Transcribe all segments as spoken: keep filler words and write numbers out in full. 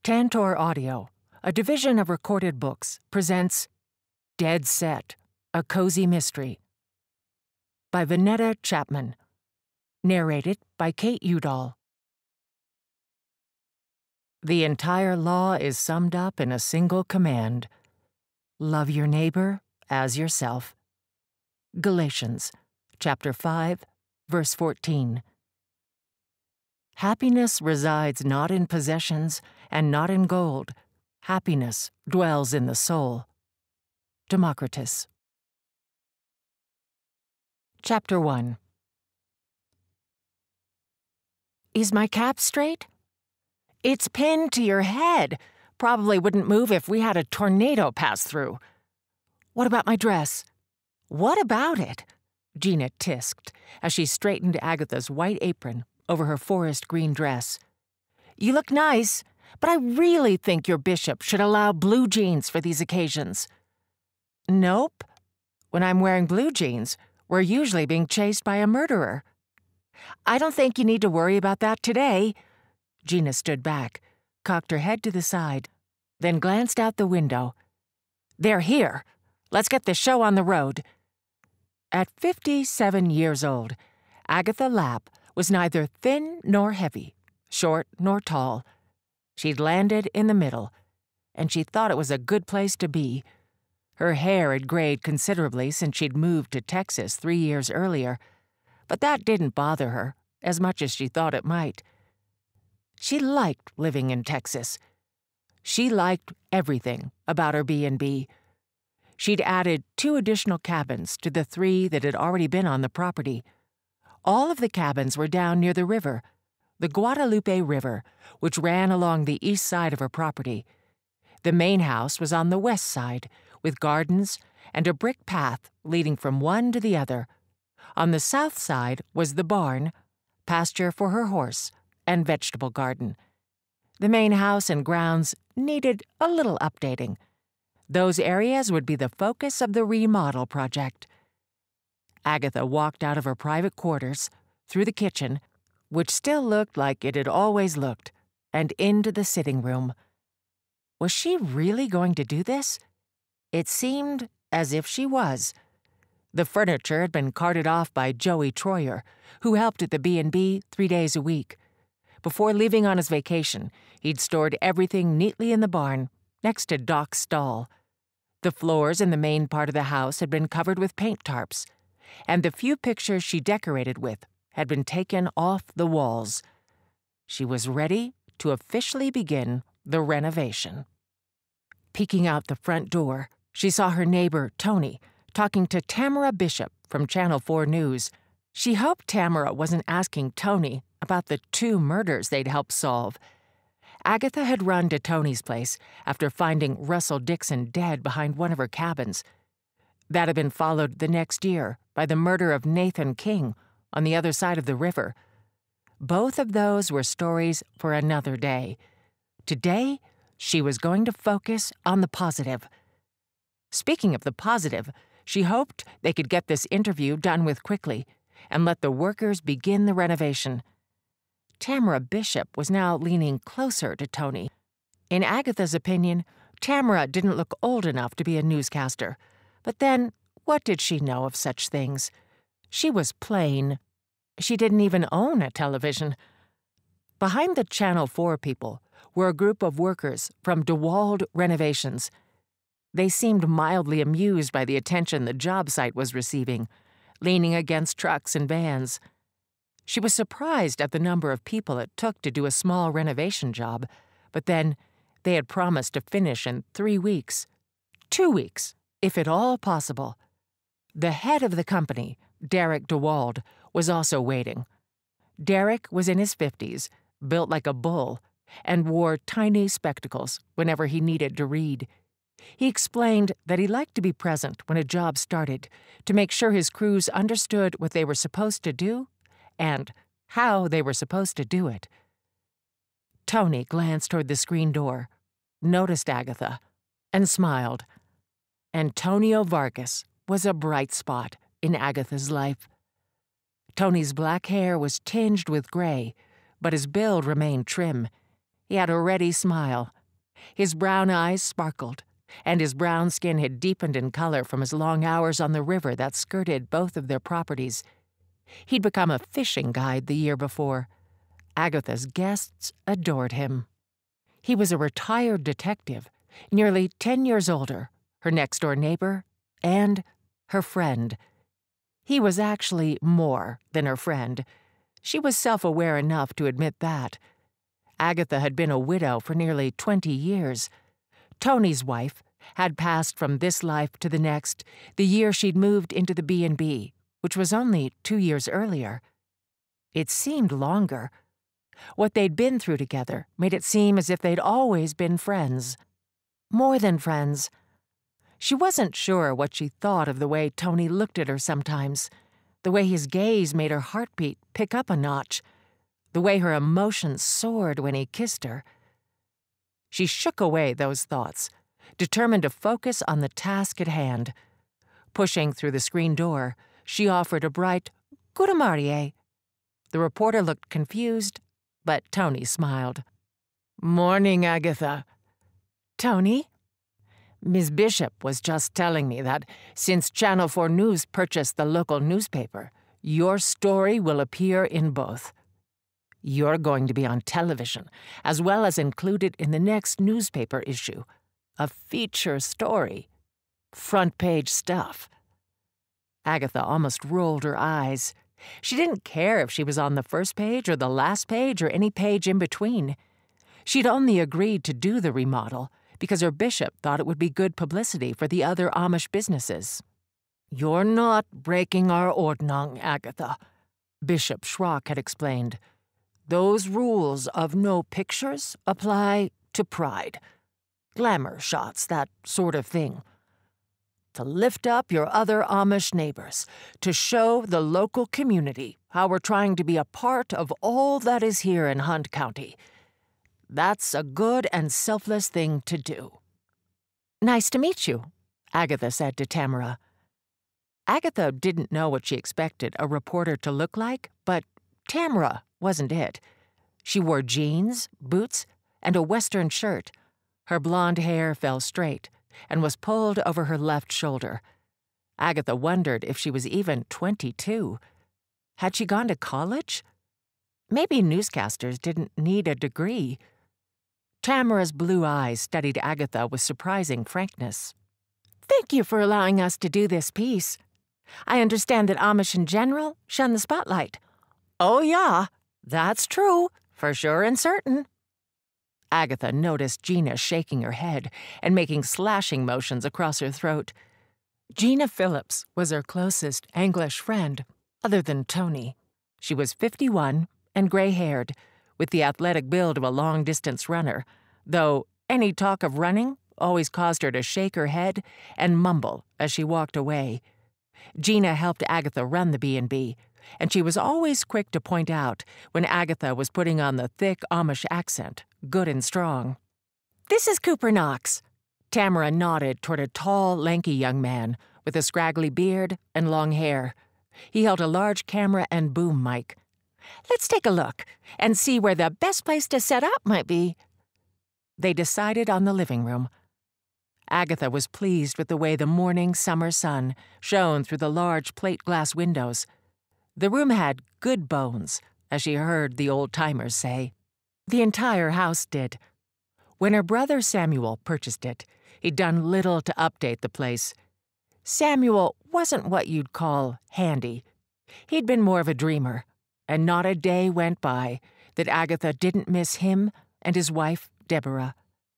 Tantor Audio, a division of Recorded Books, presents Dead Set, A Cozy Mystery by Vannetta Chapman. Narrated by Kate Udall. The entire law is summed up in a single command. Love your neighbor as yourself. Galatians, chapter five, verse fourteen. Happiness resides not in possessions and not in gold. Happiness dwells in the soul. Democritus. Chapter one. Is my cap straight? It's pinned to your head. Probably wouldn't move if we had a tornado pass through. What about my dress? What about it? Gina tisked as she straightened Agatha's white apron over her forest green dress. You look nice, but I really think your bishop should allow blue jeans for these occasions. Nope. When I'm wearing blue jeans, we're usually being chased by a murderer. I don't think you need to worry about that today. Gina stood back, cocked her head to the side, then glanced out the window. They're here. Let's get the show on the road. At fifty-seven years old, Agatha Lapp was neither thin nor heavy, short nor tall. She'd landed in the middle, and she thought it was a good place to be. Her hair had grayed considerably since she'd moved to Texas three years earlier, but that didn't bother her as much as she thought it might. She liked living in Texas. She liked everything about her B and B. She'd added two additional cabins to the three that had already been on the property. All of the cabins were down near the river, the Guadalupe River, which ran along the east side of her property. The main house was on the west side, with gardens and a brick path leading from one to the other. On the south side was the barn, pasture for her horse, and vegetable garden. The main house and grounds needed a little updating. Those areas would be the focus of the remodel project. Agatha walked out of her private quarters, through the kitchen, which still looked like it had always looked, and into the sitting room. Was she really going to do this? It seemed as if she was. The furniture had been carted off by Joey Troyer, who helped at the B and B three days a week. Before leaving on his vacation, he'd stored everything neatly in the barn, next to Doc's stall. The floors in the main part of the house had been covered with paint tarps, and the few pictures she decorated with had been taken off the walls. She was ready to officially begin the renovation. Peeking out the front door, she saw her neighbor, Tony, talking to Tamara Bishop from Channel four News. She hoped Tamara wasn't asking Tony about the two murders they'd helped solve. Agatha had run to Tony's place after finding Russell Dixon dead behind one of her cabins. That had been followed the next year by the murder of Nathan King on the other side of the river. Both of those were stories for another day. Today, she was going to focus on the positive. Speaking of the positive, she hoped they could get this interview done with quickly and let the workers begin the renovation. Tamara Bishop was now leaning closer to Tony. In Agatha's opinion, Tamara didn't look old enough to be a newscaster. But then, what did she know of such things? She was plain. She didn't even own a television. Behind the Channel four people were a group of workers from DeWald Renovations. They seemed mildly amused by the attention the job site was receiving, leaning against trucks and vans. She was surprised at the number of people it took to do a small renovation job, but then they had promised to finish in three weeks. Two weeks, if at all possible. The head of the company, Derek DeWald, was also waiting. Derek was in his fifties, built like a bull, and wore tiny spectacles whenever he needed to read. He explained that he liked to be present when a job started to make sure his crews understood what they were supposed to do and how they were supposed to do it. Tony glanced toward the screen door, noticed Agatha, and smiled. Antonio Vargas was a bright spot in Agatha's life. Tony's black hair was tinged with gray, but his build remained trim. He had a ready smile His brown eyes sparkled, and his brown skin had deepened in color from his long hours on the river that skirted both of their properties. He'd become a fishing guide the year before. Agatha's guests adored him. He was a retired detective, nearly ten years older, her next-door neighbor, and her friend. He was actually more than her friend. She was self-aware enough to admit that. Agatha had been a widow for nearly twenty years. Tony's wife had passed from this life to the next the year she'd moved into the B and B, which was only two years earlier. It seemed longer. What they'd been through together made it seem as if they'd always been friends. More than friends. She wasn't sure what she thought of the way Tony looked at her sometimes, the way his gaze made her heartbeat pick up a notch, the way her emotions soared when he kissed her. She shook away those thoughts, determined to focus on the task at hand. Pushing through the screen door, she offered a bright, "Good morning." The reporter looked confused, but Tony smiled. "Morning, Agatha." "Tony?" "Miss Bishop was just telling me that since Channel four News purchased the local newspaper, your story will appear in both. You're going to be on television, as well as included in the next newspaper issue. A feature story. Front-page stuff." Agatha almost rolled her eyes. She didn't care if she was on the first page or the last page or any page in between. She'd only agreed to do the remodel because her bishop thought it would be good publicity for the other Amish businesses. "You're not breaking our ordnung, Agatha," Bishop Schrock had explained. "Those rules of no pictures apply to pride. Glamour shots, that sort of thing. To lift up your other Amish neighbors, to show the local community how we're trying to be a part of all that is here in Hunt County. That's a good and selfless thing to do." "Nice to meet you," Agatha said to Tamara. Agatha didn't know what she expected a reporter to look like, but Tamara wasn't it. She wore jeans, boots, and a Western shirt. Her blonde hair fell straight and was pulled over her left shoulder. Agatha wondered if she was even twenty-two. Had she gone to college? Maybe newscasters didn't need a degree. Tamara's blue eyes studied Agatha with surprising frankness. "Thank you for allowing us to do this piece. I understand that Amish in general shun the spotlight." "Oh, yeah, that's true, for sure and certain." Agatha noticed Gina shaking her head and making slashing motions across her throat. Gina Phillips was her closest English friend, other than Tony. She was fifty-one and gray-haired, with the athletic build of a long-distance runner, though any talk of running always caused her to shake her head and mumble as she walked away. Gina helped Agatha run the B and B, and she was always quick to point out when Agatha was putting on the thick Amish accent, good and strong. "This is Cooper Knox." Tamara nodded toward a tall, lanky young man with a scraggly beard and long hair. He held a large camera and boom mic. "Let's take a look and see where the best place to set up might be." They decided on the living room. Agatha was pleased with the way the morning summer sun shone through the large plate-glass windows. The room had good bones, as she heard the old-timers say. The entire house did. When her brother Samuel purchased it, he'd done little to update the place. Samuel wasn't what you'd call handy. He'd been more of a dreamer, and not a day went by that Agatha didn't miss him and his wife, Deborah.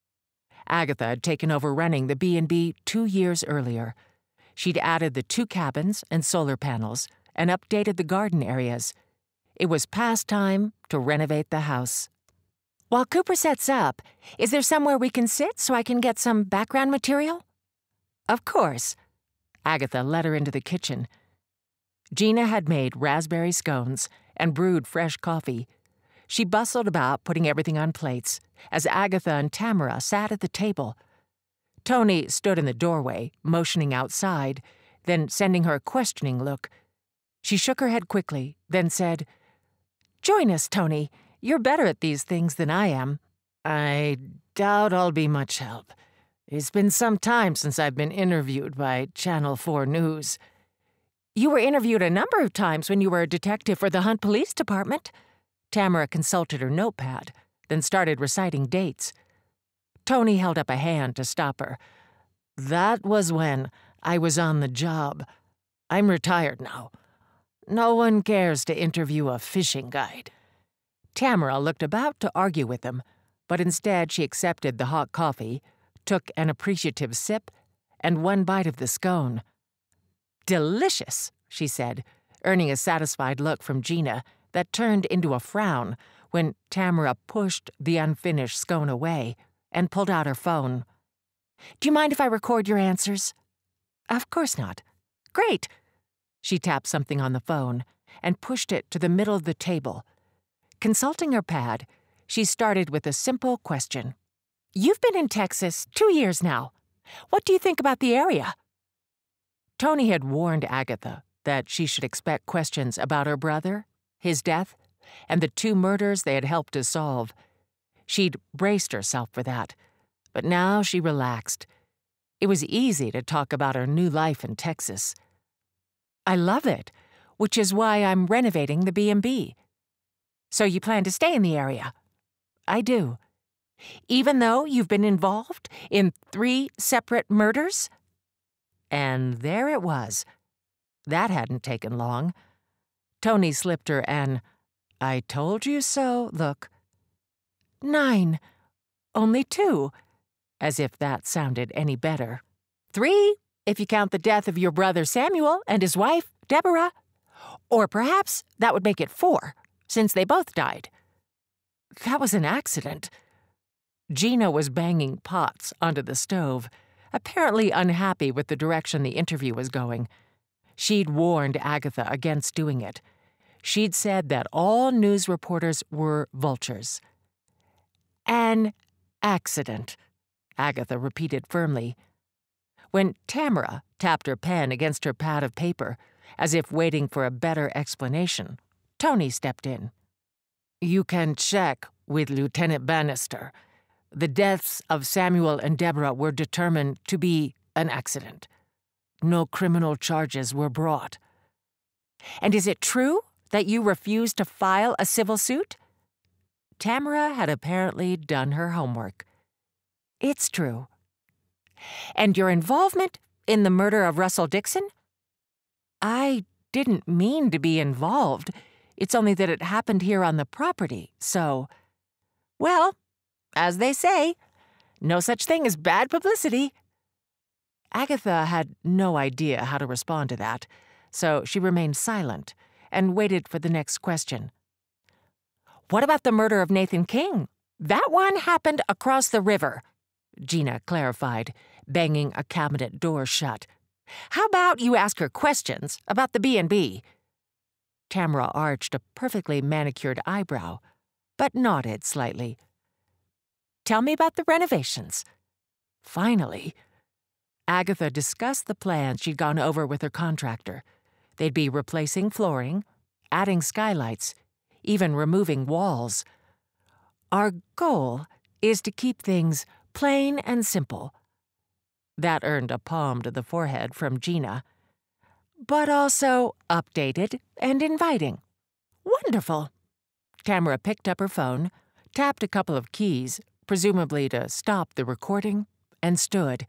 Agatha had taken over running the B and B two years earlier. She'd added the two cabins and solar panels and updated the garden areas. It was past time to renovate the house. "While Cooper sets up, is there somewhere we can sit so I can get some background material?" "Of course." Agatha led her into the kitchen. Gina had made raspberry scones and brewed fresh coffee. She bustled about putting everything on plates as Agatha and Tamara sat at the table. Tony stood in the doorway, motioning outside, then sending her a questioning look. She shook her head quickly, then said, "Join us, Tony. You're better at these things than I am." "I doubt I'll be much help. It's been some time since I've been interviewed by Channel four News. You were interviewed a number of times when you were a detective for the Hunt Police Department. Tamara consulted her notepad, then started reciting dates. Tony held up a hand to stop her. That was when I was on the job. I'm retired now. No one cares to interview a fishing guide. Tamara looked about to argue with him, but instead she accepted the hot coffee, took an appreciative sip, and one bite of the scone. Delicious, she said, earning a satisfied look from Gina that turned into a frown when Tamara pushed the unfinished scone away and pulled out her phone. Do you mind if I record your answers? Of course not. Great. She tapped something on the phone and pushed it to the middle of the table. Consulting her pad, she started with a simple question. You've been in Texas two years now. What do you think about the area? Tony had warned Agatha that she should expect questions about her brother, his death, and the two murders they had helped to solve. She'd braced herself for that, but now she relaxed. It was easy to talk about her new life in Texas. I love it, which is why I'm renovating the B and B. So you plan to stay in the area? I do. Even though you've been involved in three separate murders? And there it was. That hadn't taken long. Tony slipped her an "I told you so" look. Nine. Only two. As if that sounded any better. Three, if you count the death of your brother Samuel and his wife, Deborah. Or perhaps that would make it four, since they both died. That was an accident. Gina was banging pots onto the stove, apparently unhappy with the direction the interview was going. She'd warned Agatha against doing it. She'd said that all news reporters were vultures. An accident, Agatha repeated firmly. When Tamara tapped her pen against her pad of paper, as if waiting for a better explanation, Tony stepped in. You can check with Lieutenant Bannister. The deaths of Samuel and Deborah were determined to be an accident. No criminal charges were brought. And is it true that you refused to file a civil suit? Tamara had apparently done her homework. It's true. And your involvement in the murder of Russell Dixon? I didn't mean to be involved. It's only that it happened here on the property, so... Well, as they say, no such thing as bad publicity. Agatha had no idea how to respond to that, so she remained silent and waited for the next question. What about the murder of Nathan King? That one happened across the river, Gina clarified, banging a cabinet door shut. How about you ask her questions about the B and B? Tamara arched a perfectly manicured eyebrow, but nodded slightly. Tell me about the renovations. Finally. Agatha discussed the plans she'd gone over with her contractor. They'd be replacing flooring, adding skylights, even removing walls. Our goal is to keep things plain and simple. That earned a palm to the forehead from Gina. But also updated and inviting. Wonderful. Tamara picked up her phone, tapped a couple of keys, presumably to stop the recording, and stood.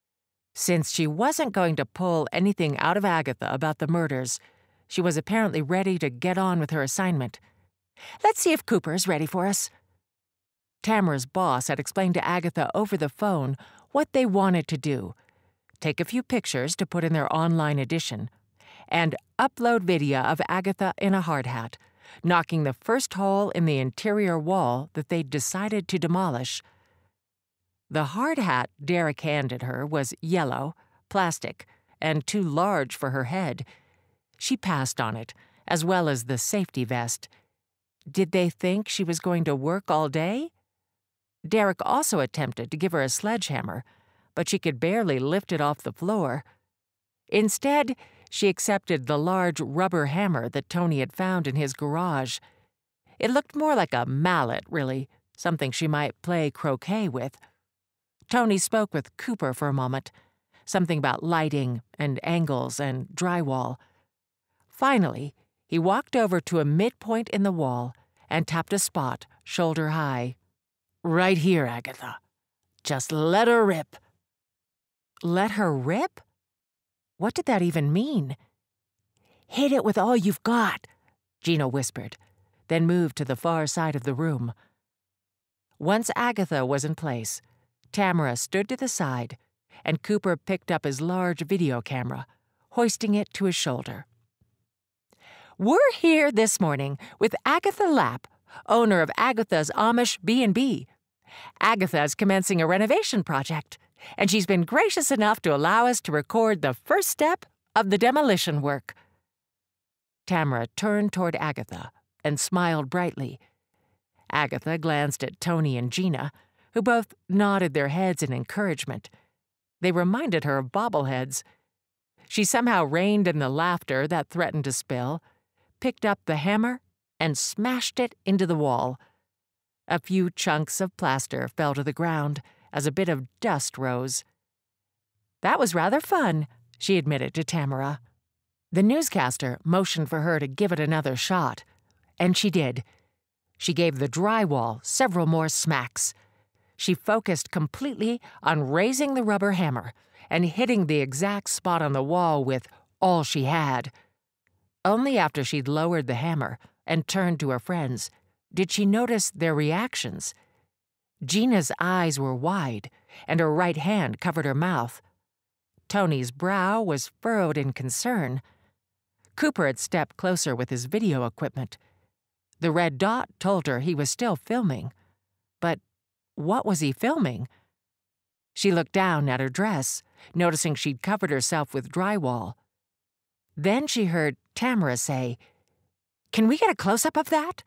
Since she wasn't going to pull anything out of Agatha about the murders, she was apparently ready to get on with her assignment. Let's see if Cooper's ready for us. Tamara's boss had explained to Agatha over the phone what they wanted to do. Take a few pictures to put in their online edition, and upload video of Agatha in a hard hat, knocking the first hole in the interior wall that they'd decided to demolish. The hard hat Derek handed her was yellow, plastic, and too large for her head. She passed on it, as well as the safety vest. Did they think she was going to work all day? Derek also attempted to give her a sledgehammer, but she could barely lift it off the floor. Instead, she accepted the large rubber hammer that Tony had found in his garage. It looked more like a mallet, really, something she might play croquet with. Tony spoke with Cooper for a moment, something about lighting and angles and drywall. Finally, he walked over to a midpoint in the wall and tapped a spot shoulder high. "Right here, Agatha. Just let her rip." Let her rip? What did that even mean? "Hit it with all you've got," Gina whispered, then moved to the far side of the room. Once Agatha was in place, Tamara stood to the side, and Cooper picked up his large video camera, hoisting it to his shoulder. "We're here this morning with Agatha Lapp, owner of Agatha's Amish B and B. Agatha is commencing a renovation project, and she's been gracious enough to allow us to record the first step of the demolition work." Tamara turned toward Agatha and smiled brightly. Agatha glanced at Tony and Gina, who both nodded their heads in encouragement. They reminded her of bobbleheads. She somehow reined in the laughter that threatened to spill, picked up the hammer, and smashed it into the wall. A few chunks of plaster fell to the ground as a bit of dust rose. "That was rather fun," she admitted to Tamara. The newscaster motioned for her to give it another shot, and she did. She gave the drywall several more smacks. She focused completely on raising the rubber hammer and hitting the exact spot on the wall with all she had. Only after she'd lowered the hammer and turned to her friends did she notice their reactions. Gina's eyes were wide, and her right hand covered her mouth. Tony's brow was furrowed in concern. Cooper had stepped closer with his video equipment. The red dot told her he was still filming. But what was he filming? She looked down at her dress, noticing she'd covered herself with drywall. Then she heard Tamara say, "Can we get a close-up of that?"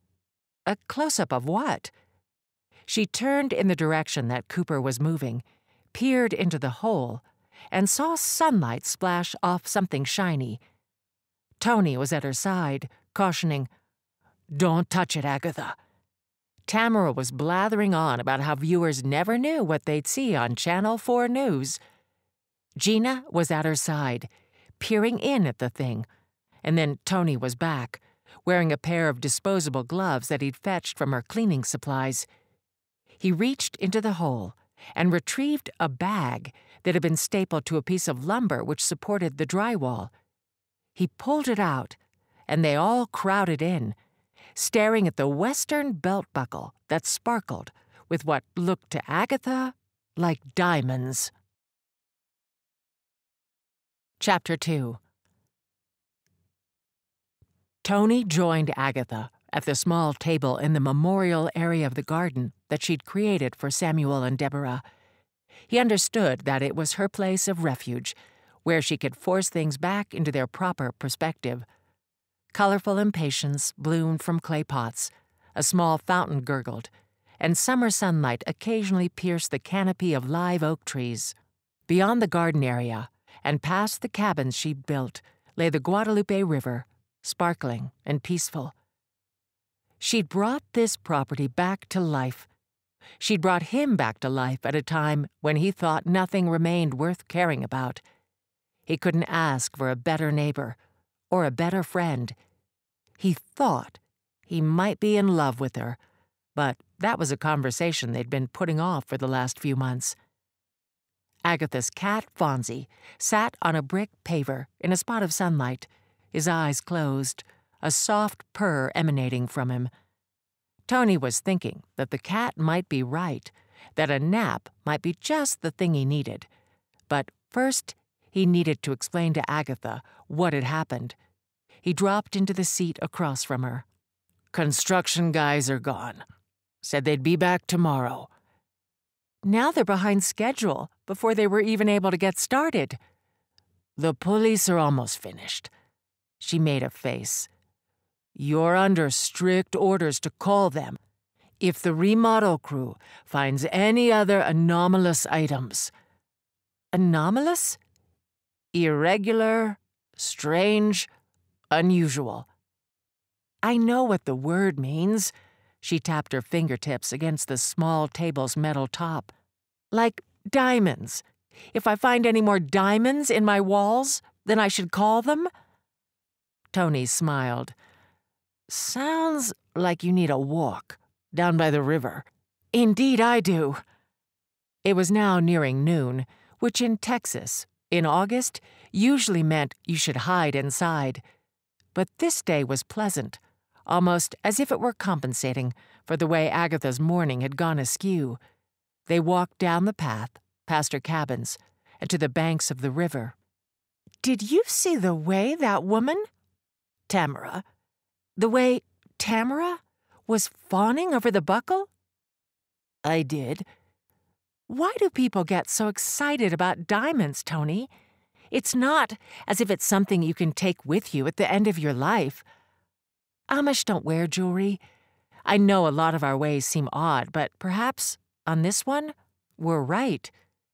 A close-up of what? She turned in the direction that Cooper was moving, peered into the hole, and saw sunlight splash off something shiny. Tony was at her side, cautioning, "Don't touch it, Agatha." Tamara was blathering on about how viewers never knew what they'd see on Channel four News. Gina was at her side, peering in at the thing, and then Tony was back, wearing a pair of disposable gloves that he'd fetched from her cleaning supplies. He reached into the hole and retrieved a bag that had been stapled to a piece of lumber which supported the drywall. He pulled it out, and they all crowded in, staring at the western belt buckle that sparkled with what looked to Agatha like diamonds. Chapter two. Tony joined Agatha at the small table in the memorial area of the garden that she'd created for Samuel and Deborah. He understood that it was her place of refuge, where she could force things back into their proper perspective. Colorful impatiens bloomed from clay pots, a small fountain gurgled, and summer sunlight occasionally pierced the canopy of live oak trees. Beyond the garden area, and past the cabins she'd built, lay the Guadalupe River, sparkling and peaceful. She'd brought this property back to life. She'd brought him back to life at a time when he thought nothing remained worth caring about. He couldn't ask for a better neighbor or a better friend. He thought he might be in love with her, but that was a conversation they'd been putting off for the last few months. Agatha's cat, Fonzie, sat on a brick paver in a spot of sunlight, his eyes closed, a soft purr emanating from him. Tony was thinking that the cat might be right, that a nap might be just the thing he needed. But first, he needed to explain to Agatha what had happened. He dropped into the seat across from her. "Construction guys are gone. Said they'd be back tomorrow." Now they're behind schedule, before they were even able to get started. "The police are almost finished." She made a face. "You're under strict orders to call them if the remodel crew finds any other anomalous items." Anomalous? Irregular, strange, unusual. "I know what the word means," She tapped her fingertips against the small table's metal top. "Like diamonds. If I find any more diamonds in my walls, then I should call them?" Tony smiled. "Sounds like you need a walk down by the river." "Indeed I do." It was now nearing noon, which in Texas, in August, usually meant you should hide inside. But this day was pleasant, almost as if it were compensating for the way Agatha's morning had gone askew. They walked down the path, past her cabins, and to the banks of the river. "Did you see the way that woman, Tamara, the way Tamara was fawning over the buckle?" "I did." "Why do people get so excited about diamonds, Tony? It's not as if it's something you can take with you at the end of your life. Amish don't wear jewelry. I know a lot of our ways seem odd, but perhaps, on this one, we're right."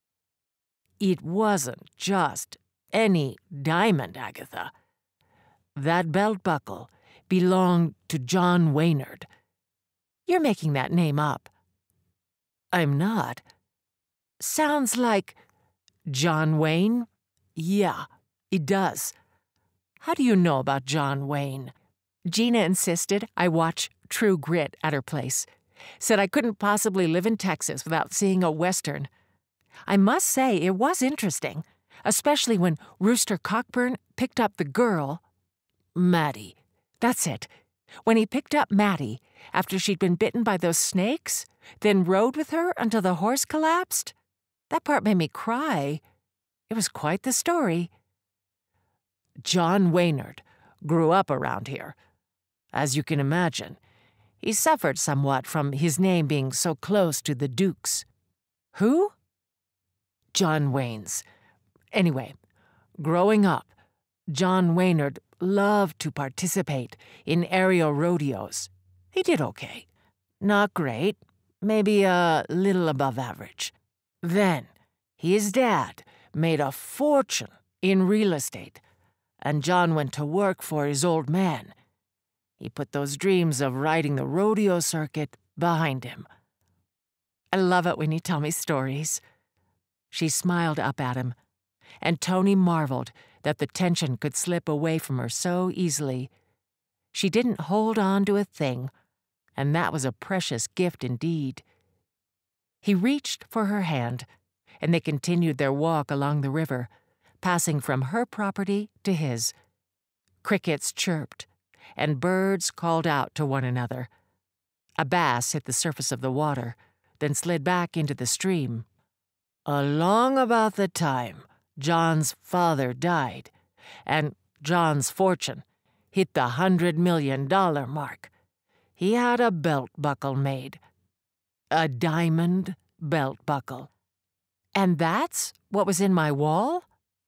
"It wasn't just any diamond, Agatha. That belt buckle belonged to John Waynard." "You're making that name up." "I'm not." "Sounds like John Wayne?" "Yeah, it does." "How do you know about John Wayne?" "Gina insisted I watch True Grit at her place. Said I couldn't possibly live in Texas without seeing a Western. I must say it was interesting, especially when Rooster Cockburn picked up the girl—" "Maddie." "That's it. When he picked up Maddie after she'd been bitten by those snakes, then rode with her until the horse collapsed. That part made me cry. It was quite the story." "John Waynard grew up around here. As you can imagine, he suffered somewhat from his name being so close to the Duke's." "Who?" "John Wayne's. Anyway, growing up, John Waynard loved to participate in aerial rodeos. He did okay. Not great, maybe a little above average. Then, his dad made a fortune in real estate, and John went to work for his old man. He put those dreams of riding the rodeo circuit behind him." "I love it when you tell me stories." She smiled up at him, and Tony marveled that the tension could slip away from her so easily. She didn't hold on to a thing, and that was a precious gift indeed. He reached for her hand, and they continued their walk along the river, passing from her property to his. Crickets chirped, and birds called out to one another. A bass hit the surface of the water, then slid back into the stream. "Along about the time John's father died, and John's fortune hit the hundred million dollar mark, he had a belt buckle made. A diamond belt buckle." "And that's what was in my wall?"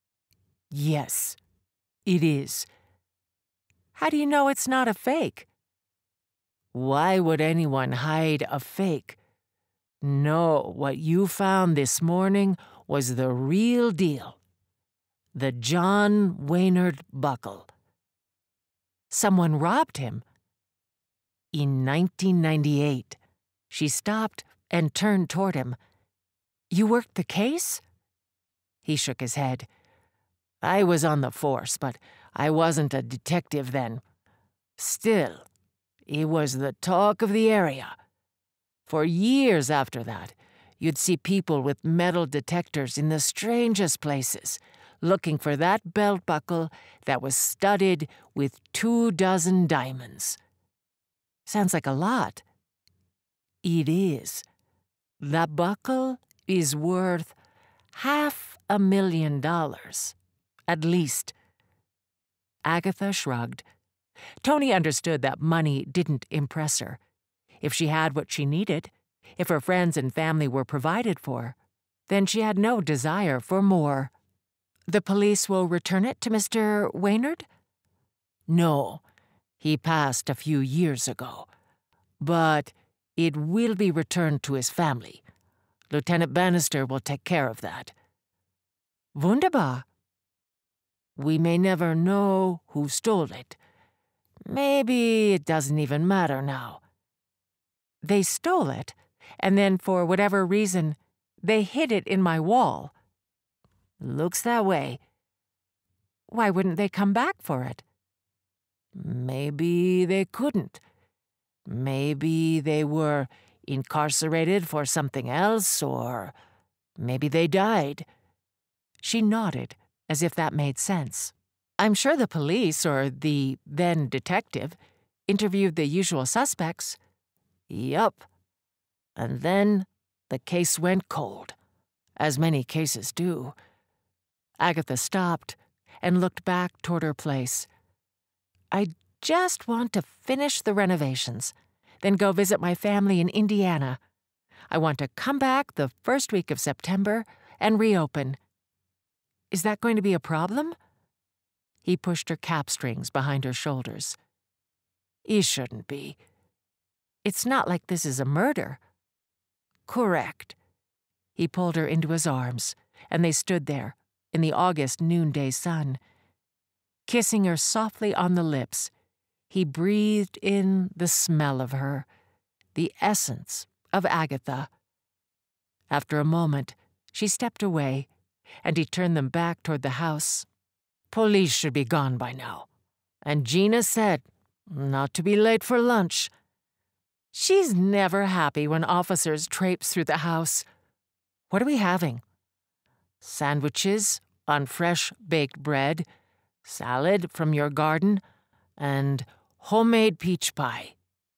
"Yes, it is." "How do you know it's not a fake?" "Why would anyone hide a fake? No, what you found this morning was the real deal. The John Waynard buckle." "Someone robbed him?" "In nineteen ninety-eight. She stopped and turned toward him. "You worked the case?" He shook his head. "I was on the force, but I wasn't a detective then. Still, it was the talk of the area. For years after that, you'd see people with metal detectors in the strangest places, looking for that belt buckle that was studded with two dozen diamonds." "Sounds like a lot." "It is. That buckle is worth half a million dollars, at least." Agatha shrugged. Tony understood that money didn't impress her. If she had what she needed, if her friends and family were provided for, then she had no desire for more. "The police will return it to Mister Waynard?" "No, he passed a few years ago. But it will be returned to his family. Lieutenant Bannister will take care of that." "Wunderbar." "We may never know who stole it. Maybe it doesn't even matter now. They stole it, and then for whatever reason, they hid it in my wall. Looks that way. Why wouldn't they come back for it? Maybe they couldn't. Maybe they were incarcerated for something else, or maybe they died. She nodded, as if that made sense. I'm sure the police, or the then detective, interviewed the usual suspects. Yup. And then the case went cold, as many cases do. Agatha stopped and looked back toward her place. I just want to finish the renovations, then go visit my family in Indiana. I want to come back the first week of September and reopen. Is that going to be a problem? He pushed her cap strings behind her shoulders. It shouldn't be. It's not like this is a murder. Correct. He pulled her into his arms, and they stood there in the August noonday sun. Kissing her softly on the lips, he breathed in the smell of her, the essence of Agatha. After a moment, she stepped away, and he turned them back toward the house. Police should be gone by now. And Gina said not to be late for lunch. She's never happy when officers traipse through the house. What are we having? Sandwiches on fresh baked bread, salad from your garden, and homemade peach pie.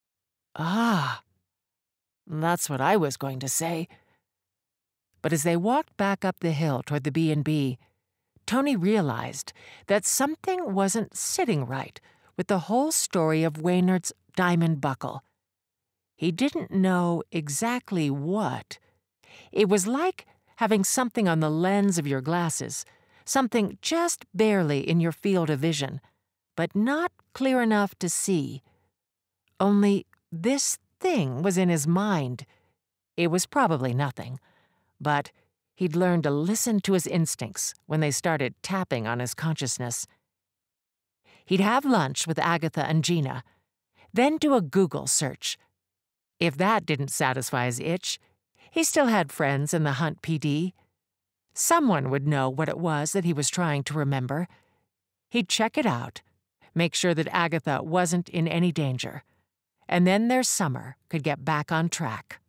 Ah, that's what I was going to say. But as they walked back up the hill toward the B and B, Tony realized that something wasn't sitting right with the whole story of Waynard's diamond buckle. He didn't know exactly what. It was like having something on the lens of your glasses, something just barely in your field of vision, but not clear enough to see. Only this thing was in his mind. It was probably nothing, but he'd learned to listen to his instincts when they started tapping on his consciousness. He'd have lunch with Agatha and Gina, then do a Google search. If that didn't satisfy his itch, he still had friends in the Hunt P D. Someone would know what it was that he was trying to remember. He'd check it out, make sure that Agatha wasn't in any danger, and then their summer could get back on track.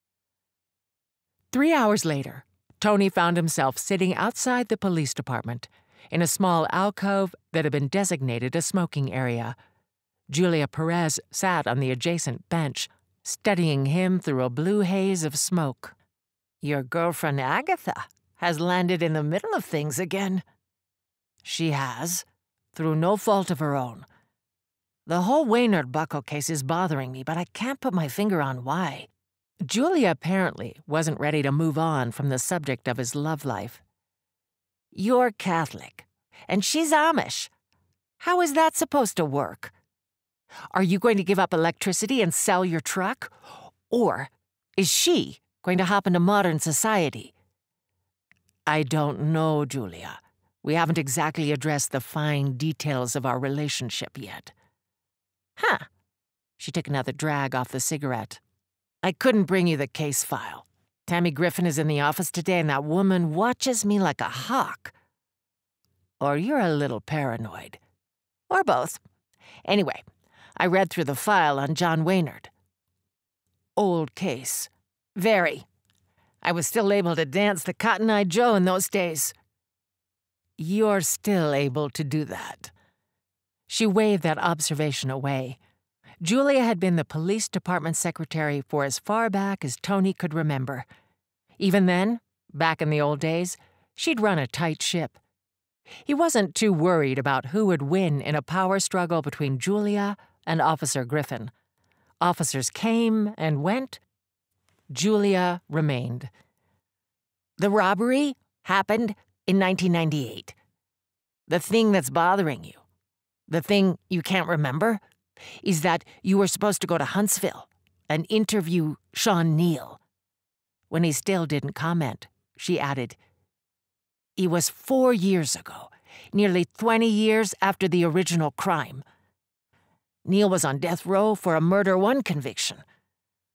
Three hours later, Tony found himself sitting outside the police department in a small alcove that had been designated a smoking area. Julia Perez sat on the adjacent bench, studying him through a blue haze of smoke. Your girlfriend Agatha has landed in the middle of things again. She has, through no fault of her own. The whole Waynard buckle case is bothering me, but I can't put my finger on why. Julia apparently wasn't ready to move on from the subject of his love life. You're Catholic, and she's Amish. How is that supposed to work? Are you going to give up electricity and sell your truck? Or is she going to hop into modern society? I don't know, Julia. We haven't exactly addressed the fine details of our relationship yet. Huh. She took another drag off the cigarette. I couldn't bring you the case file. Tammy Griffin is in the office today, and that woman watches me like a hawk. Or you're a little paranoid. Or both. Anyway, I read through the file on John Waynard. Old case. Very. I was still able to dance the Cotton Eye Joe in those days. You're still able to do that. She waved that observation away. Julia had been the police department secretary for as far back as Tony could remember. Even then, back in the old days, she'd run a tight ship. He wasn't too worried about who would win in a power struggle between Julia and Officer Griffin. Officers came and went. Julia remained. The robbery happened in nineteen ninety-eight. The thing that's bothering you, the thing you can't remember, is that you were supposed to go to Huntsville and interview Sean Neal. When he still didn't comment, she added, "It was four years ago, nearly twenty years after the original crime. Neal was on death row for a murder one conviction.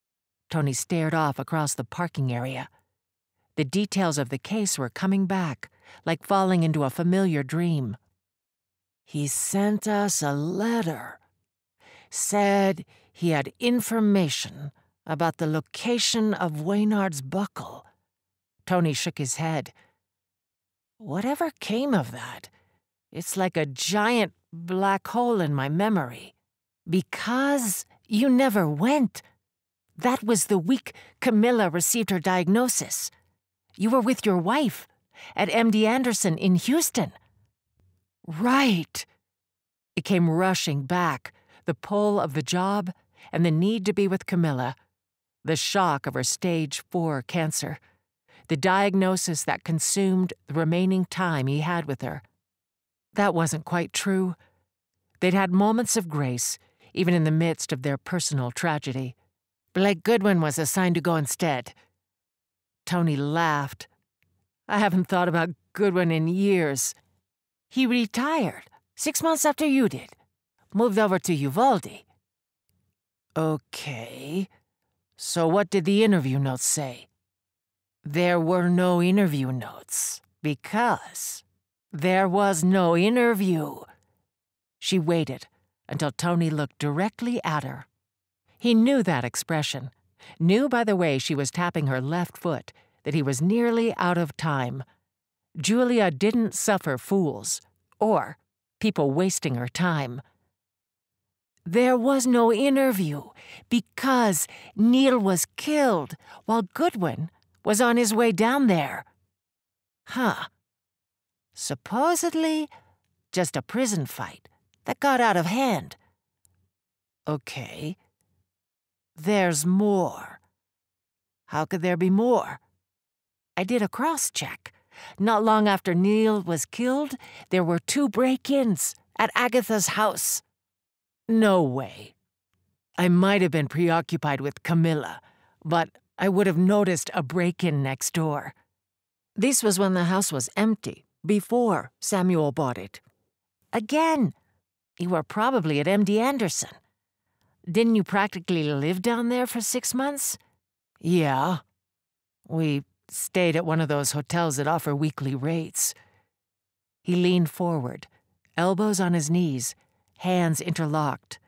Tony stared off across the parking area. The details of the case were coming back, like falling into a familiar dream. He sent us a letter. Said he had information about the location of Waynard's buckle. Tony shook his head. Whatever came of that? It's like a giant black hole in my memory. Because you never went. That was the week Camilla received her diagnosis. You were with your wife at M D Anderson in Houston. Right. It came rushing back, the pull of the job and the need to be with Camilla, the shock of her stage four cancer, the diagnosis that consumed the remaining time he had with her. That wasn't quite true. They'd had moments of grace, even in the midst of their personal tragedy. Blake Goodwin was assigned to go instead. Tony laughed. I haven't thought about Goodwin in years. He retired six months after you did. Moved over to Uvalde. Okay. So what did the interview notes say? There were no interview notes, because there was no interview. She waited until Tony looked directly at her. He knew that expression, knew by the way she was tapping her left foot that he was nearly out of time. Julia didn't suffer fools, or people wasting her time. There was no interview because Neil was killed while Goodwin was on his way down there. Huh. Supposedly, just a prison fight that got out of hand. Okay. There's more. How could there be more? I did a cross-check. Not long after Neil was killed, there were two break-ins at Agatha's house. No way. I might have been preoccupied with Camilla, but I would have noticed a break-in next door. This was when the house was empty, before Samuel bought it. Again, you were probably at M D Anderson. Didn't you practically live down there for six months? Yeah. We stayed at one of those hotels that offer weekly rates. He leaned forward, elbows on his knees, hands interlocked.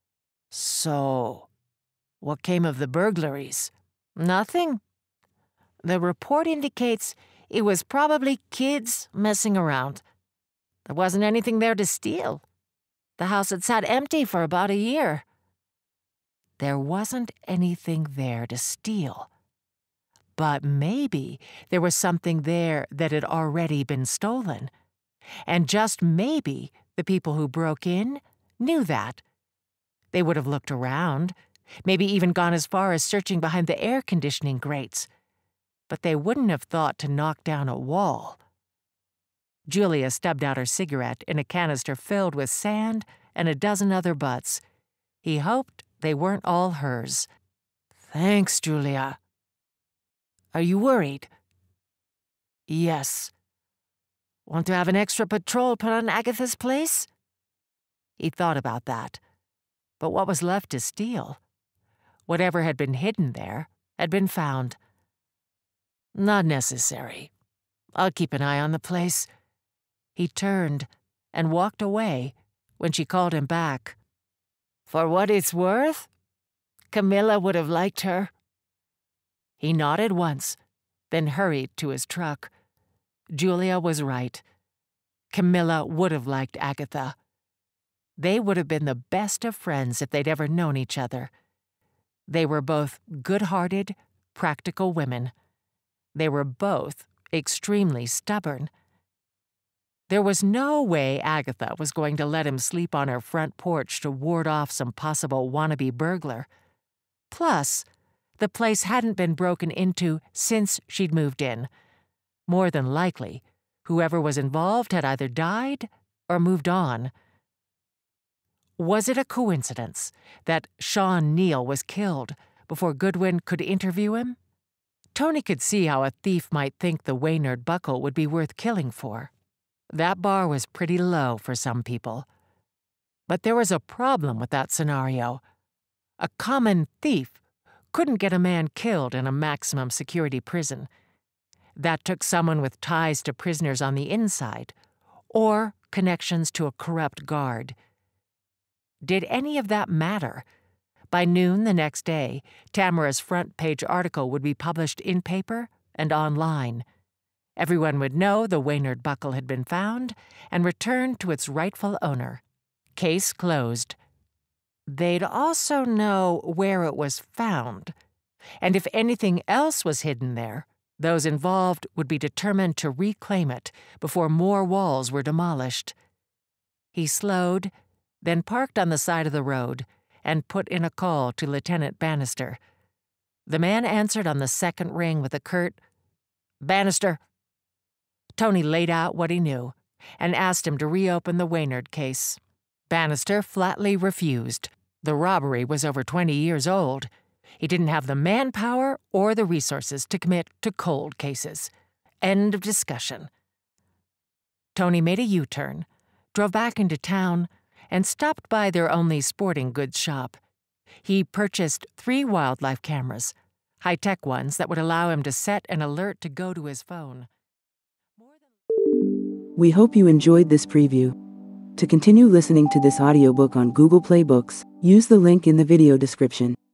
So, what came of the burglaries? Nothing. The report indicates it was probably kids messing around. There wasn't anything there to steal. The house had sat empty for about a year. There wasn't anything there to steal. But maybe there was something there that had already been stolen. And just maybe the people who broke in knew that. They would have looked around, maybe even gone as far as searching behind the air conditioning grates. But they wouldn't have thought to knock down a wall. Julia stubbed out her cigarette in a canister filled with sand and a dozen other butts. He hoped they weren't all hers. Thanks, Julia. Are you worried? Yes. Want to have an extra patrol put on Agatha's place? He thought about that. But what was left to steal? Whatever had been hidden there had been found. Not necessary. I'll keep an eye on the place. He turned and walked away when she called him back. For what it's worth, Camilla would have liked her. He nodded once, then hurried to his truck. Julia was right. Camilla would have liked Agatha. They would have been the best of friends if they'd ever known each other. They were both good-hearted, practical women. They were both extremely stubborn. There was no way Agatha was going to let him sleep on her front porch to ward off some possible wannabe burglar. Plus, the place hadn't been broken into since she'd moved in. More than likely, whoever was involved had either died or moved on. Was it a coincidence that Sean Neal was killed before Goodwin could interview him? Tony could see how a thief might think the Waynard buckle would be worth killing for. That bar was pretty low for some people. But there was a problem with that scenario. A common thief couldn't get a man killed in a maximum security prison. That took someone with ties to prisoners on the inside, or connections to a corrupt guard. Did any of that matter? By noon the next day, Tamara's front-page article would be published in paper and online. Everyone would know the Waynard buckle had been found and returned to its rightful owner. Case closed. They'd also know where it was found, and if anything else was hidden there, those involved would be determined to reclaim it before more walls were demolished. He slowed, then parked on the side of the road and put in a call to Lieutenant Bannister. The man answered on the second ring with a curt, "Bannister." Tony laid out what he knew and asked him to reopen the Waynard case. Bannister flatly refused. The robbery was over twenty years old. He didn't have the manpower or the resources to commit to cold cases. End of discussion. Tony made a U-turn, drove back into town, and stopped by their only sporting goods shop. He purchased three wildlife cameras, high-tech ones that would allow him to set an alert to go to his phone. We hope you enjoyed this preview. To continue listening to this audiobook on Google Play Books, use the link in the video description.